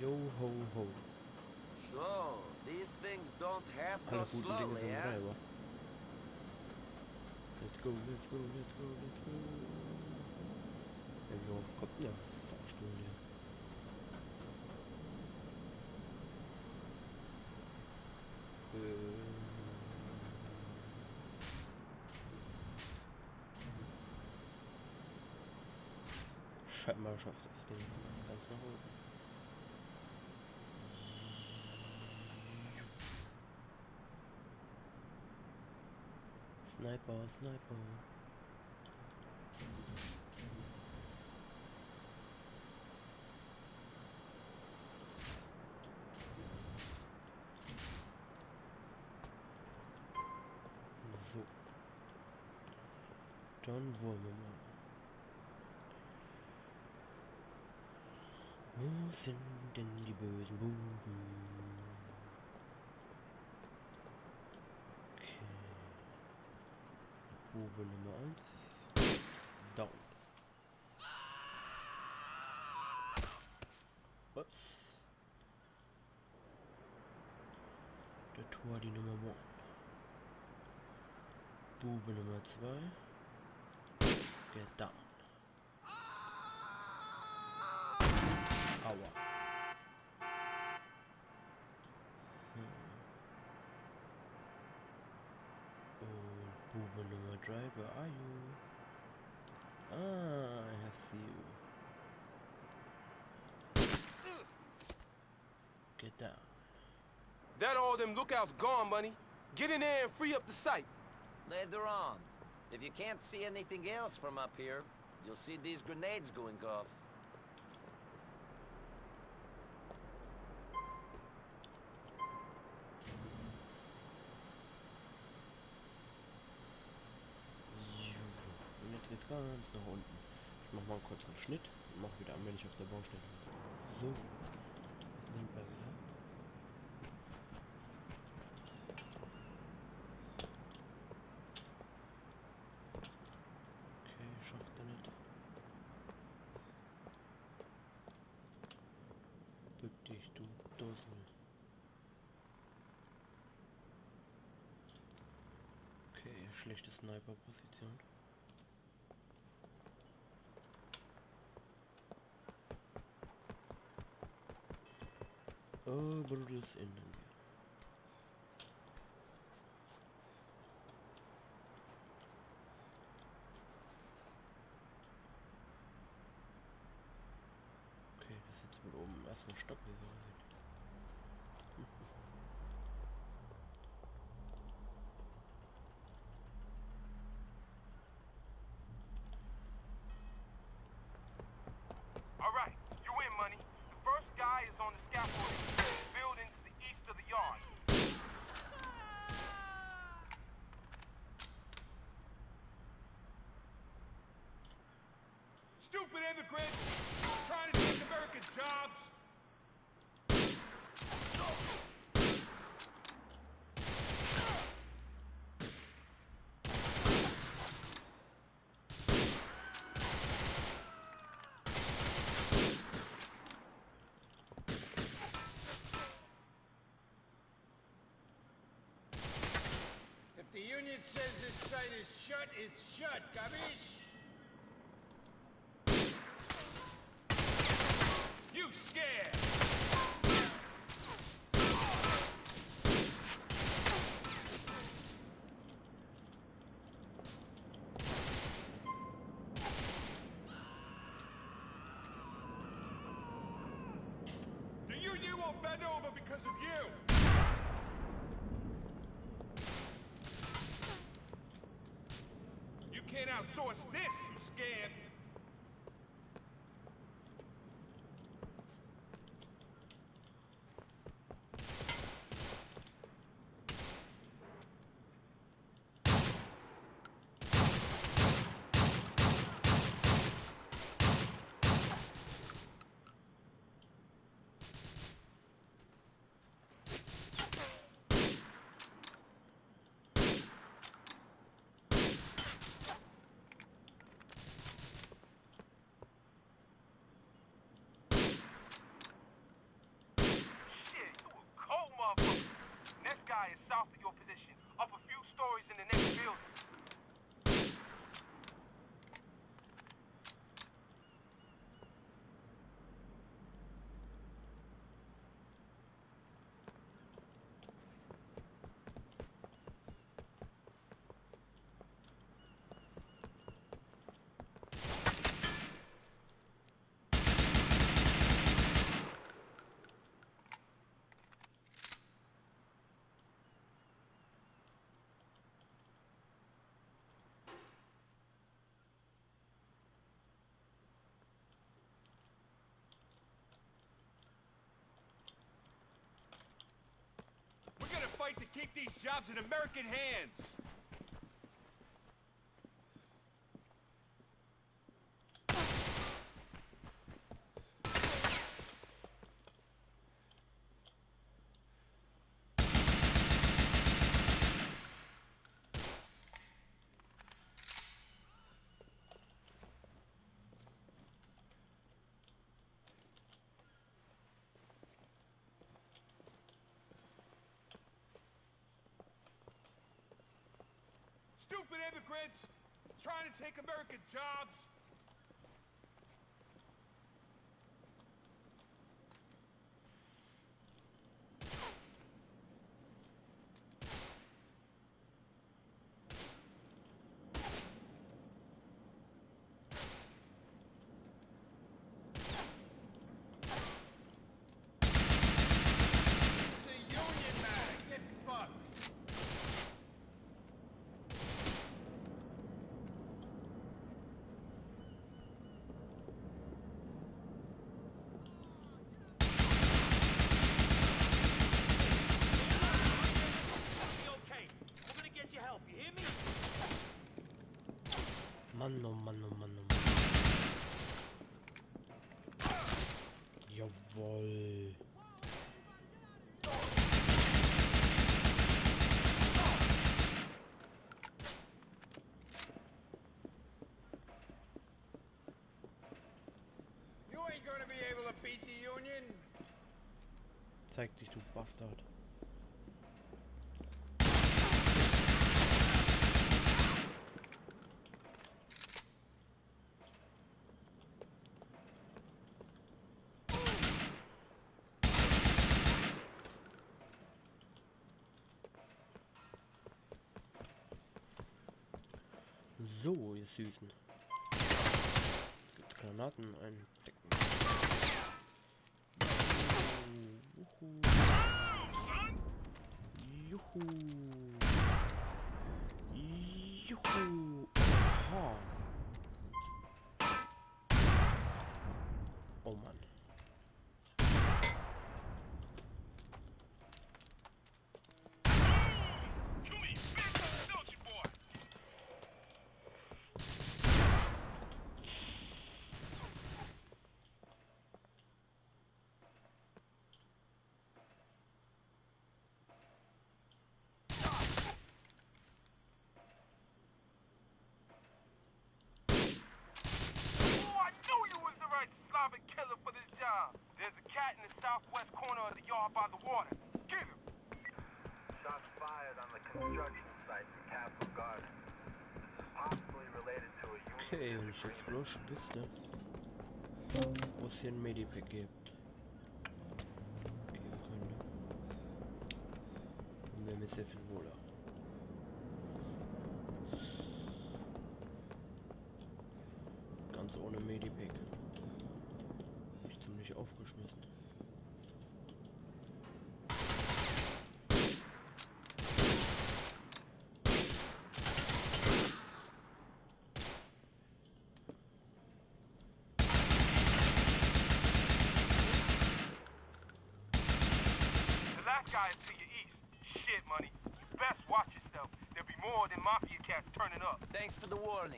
Yo ho ho. So, these things don't have to Alle go guten Dinge slowly, sind eh? drei, wa? Let's go, let's go, let's go, let's go. Ja, wie hoch kommt denn der Fahrstuhl hier? Scheinbar schafft das Ding ganz nach oben. Sniper, Sniper. So. Dann wollen wir mal. Wo sind denn die bösen Buben? Okay. Bube Nummer 1. Down. Ups. Der Tor die Nummer 1. Bube Nummer 2. Get down. Aua. Und Bube Nummer 3, where are you? Ah, I have seen you. Get down. That all them lookouts gone, Money. Get in there and free up the site. Later on. If you can't see anything else from up here, you'll see these grenades going off. Und jetzt geht's ganz nach unten. Ich mach mal kurz einen Schnitt und mach wieder an, wenn ich auf der Baustelle bin. So. Sind wir wieder. Okay, schafft er nicht. Bück dich, du Dussel. Okay, schlechte Sniper-Position. Oh, Brudels innen. Okay, das ist jetzt wohl oben im ersten Stock, wie so aussieht. All right, you in, Money. The first guy is on the scaffolding building to the east of the yard. Stupid immigrants trying to take American jobs. If the union says this site is shut, it's shut, capiche? You scared? The union won't bend over because of you. You can't outsource this, you scared. fight to keep these jobs in American hands. Stupid immigrants trying to take American jobs. It's a union matter. Get fucked. Mann, oh Mann, oh Mann, oh Mann. Jawohl. You ain't gonna be able to beat the union. Zeig dich, du Bastard. So, ihr Süßen. Mit Granaten eindecken. Juhu. Juhu. Aha. Oh Mann. Southwest corner of the yard by the water. Get him! Shots fired on the construction site in Castle Garden. Possibly related to a union. Okay, wenn ich jetzt bloß wüsste, wo es hier ein Medipack gibt. Geben könnte. Dann wäre mir sehr viel wohler. Ganz ohne Medipack. Bin ich ziemlich aufgeschmissen. Guys to your east. Shit, money. You best watch yourself. There'll be more than mafia cats turning up. Thanks for the warning.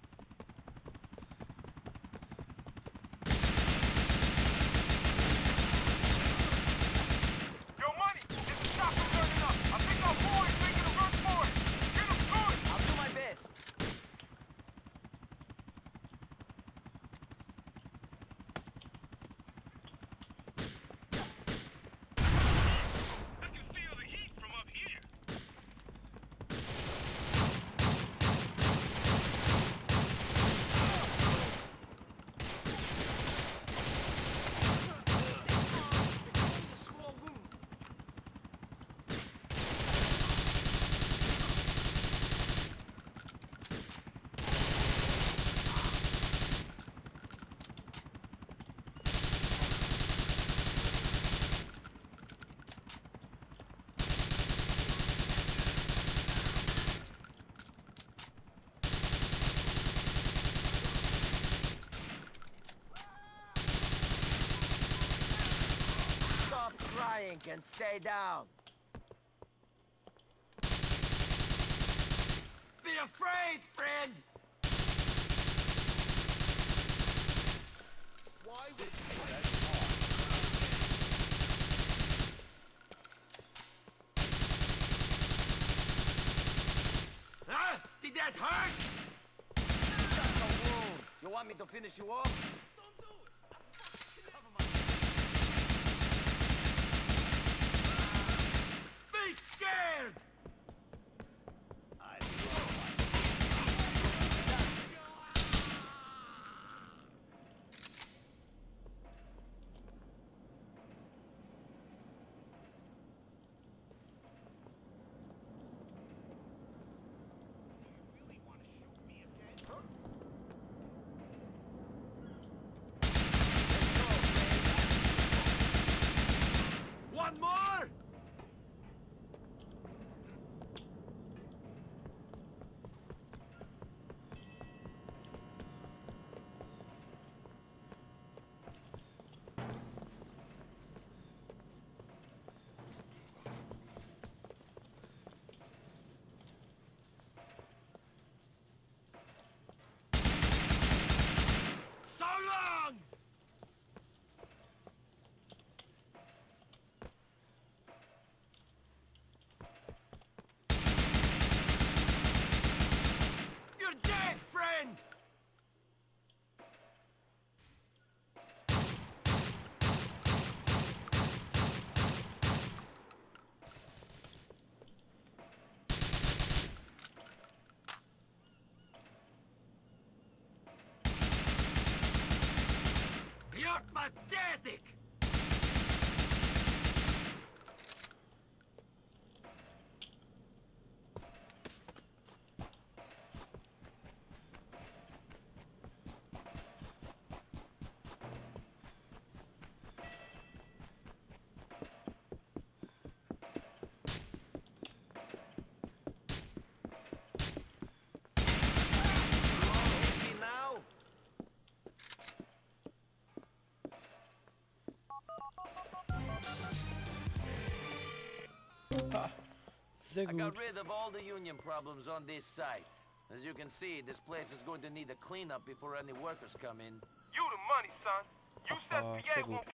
Yo, money! There's a chopper turning up. I think our boys making a run for it. Get them good! I'll do my best. And stay down. be afraid, friend! Why was Huh? Did that hurt? Just a wound. You want me to finish you off? Don't do it! Be scared! You really want to shoot me again? Huh? One more! So long! You're dead, friend! You're pathetic! Hit me now? Sehr I gut. got rid of all the union problems on this site. As you can see, this place is going to need a cleanup before any workers come in. You the money, son. You said Ah, PA sehr gut. won't